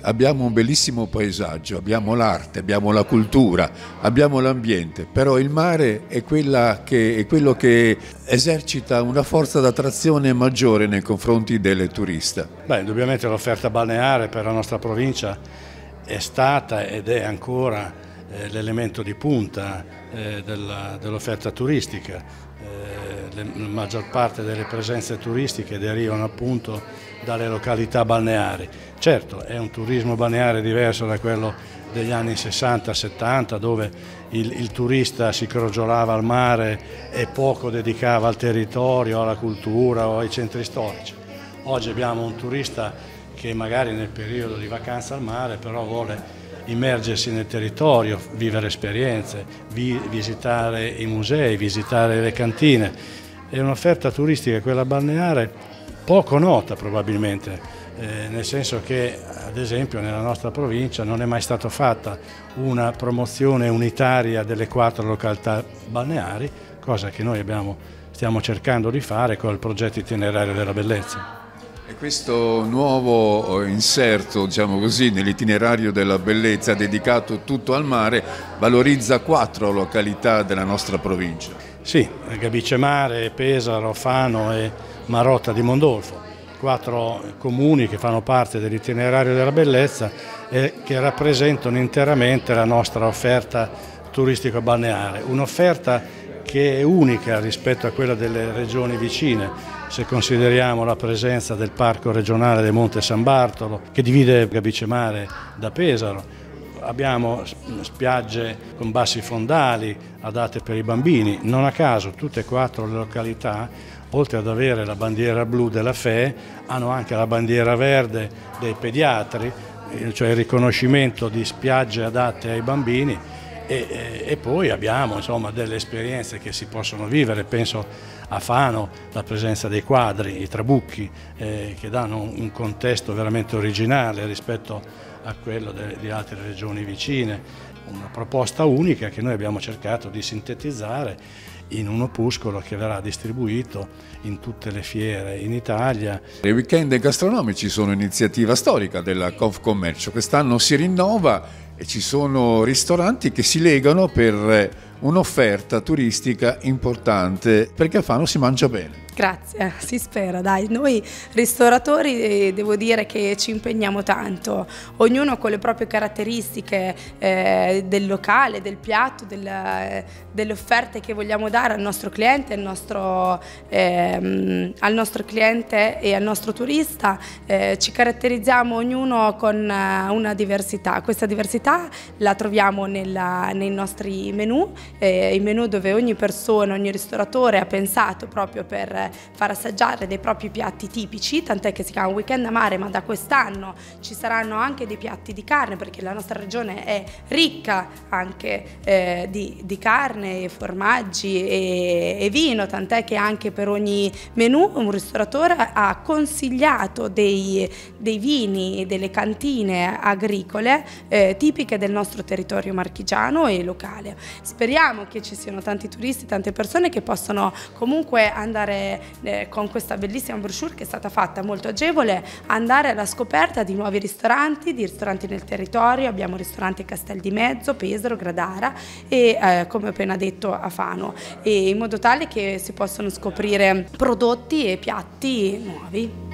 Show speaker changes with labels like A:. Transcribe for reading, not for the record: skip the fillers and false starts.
A: abbiamo un bellissimo paesaggio, abbiamo l'arte, abbiamo la cultura, abbiamo l'ambiente, però il mare è quello che esercita una forza d'attrazione maggiore nei confronti del turista.
B: Beh, indubbiamente l'offerta balneare per la nostra provincia è stata ed è ancora l'elemento di punta dell'offerta turistica. La maggior parte delle presenze turistiche derivano appunto dalle località balneari. Certo, è un turismo balneare diverso da quello degli anni 60-70, dove il turista si crogiolava al mare e poco dedicava al territorio, alla cultura o ai centri storici. Oggi abbiamo un turista che magari nel periodo di vacanza al mare però vuole immergersi nel territorio, vivere esperienze, visitare i musei, visitare le cantine. È un'offerta turistica, quella balneare, poco nota probabilmente, nel senso che ad esempio nella nostra provincia non è mai stata fatta una promozione unitaria delle 4 località balneari, cosa che noi stiamo cercando di fare con il progetto Itinerario della Bellezza.
A: E questo nuovo inserto, diciamo così, nell'itinerario della bellezza dedicato tutto al mare valorizza 4 località della nostra provincia.
B: Sì, Gabice Mare, Pesaro, Fano e Marotta di Mondolfo, 4 comuni che fanno parte dell'itinerario della bellezza e che rappresentano interamente la nostra offerta turistico-balneare, un'offerta che è unica rispetto a quella delle regioni vicine. Se consideriamo la presenza del Parco regionale del Monte San Bartolo, che divide Gabice Mare da Pesaro, abbiamo spiagge con bassi fondali adatte per i bambini. Non a caso tutte e 4 le località, oltre ad avere la bandiera blu della FEE, hanno anche la bandiera verde dei pediatri, cioè il riconoscimento di spiagge adatte ai bambini. E poi abbiamo insomma delle esperienze che si possono vivere, penso a Fano, la presenza dei quadri, i trabucchi, che danno un contesto veramente originale rispetto a quello di altre regioni vicine, una proposta unica che noi abbiamo cercato di sintetizzare in un opuscolo che verrà distribuito in tutte le fiere in Italia.
A: I weekend gastronomici sono iniziativa storica della Confcommercio, quest'anno si rinnova e ci sono ristoranti che si legano per un'offerta turistica importante, perché a Fano si mangia bene.
C: Grazie, si spera, dai. Noi ristoratori devo dire che ci impegniamo tanto, ognuno con le proprie caratteristiche del locale, del piatto, delle offerte che vogliamo dare al nostro cliente, al nostro cliente e al nostro turista. Ci caratterizziamo ognuno con una diversità. Questa diversità la troviamo nei nostri menù, i menù dove ogni persona, ogni ristoratore ha pensato proprio per far assaggiare dei propri piatti tipici, tant'è che si chiama Weekend a Mare, ma da quest'anno ci saranno anche dei piatti di carne, perché la nostra regione è ricca anche di carne, formaggi e vino, tant'è che anche per ogni menù un ristoratore ha consigliato dei vini e delle cantine agricole tipiche del nostro territorio marchigiano e locale. Speriamo che ci siano tanti turisti, tante persone che possono comunque andare con questa bellissima brochure che è stata fatta molto agevole, andare alla scoperta di nuovi ristoranti, di ristoranti nel territorio. Abbiamo ristoranti a Castel di Mezzo, Pesaro, Gradara e come ho appena detto a Fano, e in modo tale che si possano scoprire prodotti e piatti nuovi.